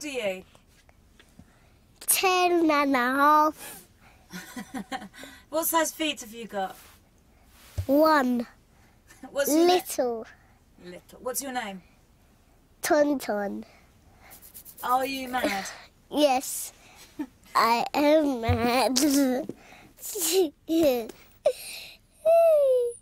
old are you? 10.5. What size feet have you got? 1. What's your Little. Little. What's your name? Tonton. Are you mad? Yes, I am mad.